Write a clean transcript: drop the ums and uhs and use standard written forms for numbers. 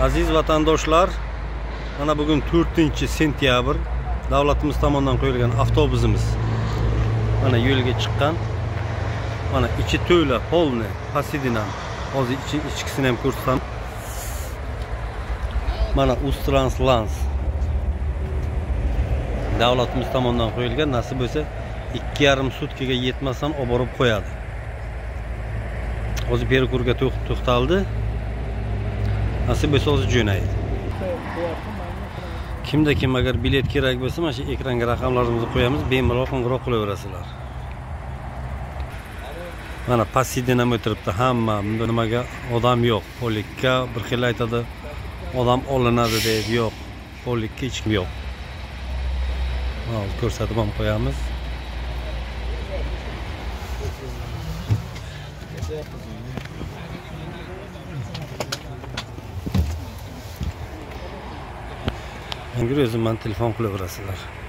Aziz vatandaşlar, mana bugün 4-sentyabr davlatimiz tomonidan qo'yilgan avtobusimiz mana yo'lga chiqqan. Mana ichi to'la, polni, pasidini hozir ichkisini ham ko'rsatam. Mana Uztranslands davlatimiz tomonidan qo'yilgan, nasib bo'lsa 2,5 sutkaga yetmasdan olib borib qo'yadi. Hozir Perikurga to'xtaldi. Nasib bo'lsa hozir jo'naydi. Kimda kim agar bilet kerak bo'lsa, mana shu ekranga raqamlarimizni qo'yamiz, bemalol qo'ng'iroq qilaverasizlar. Mana pasidin ham o'tiribdi, hamma. Bunda nimaga odam yo'q. Polikka bir xil aytadi, odam olinadi deydi, yo'q. Polikka hech kim yo'q. Mana ko'rsatib ham qo'yamiz. O'zim bilan telefon qilaverasizlar.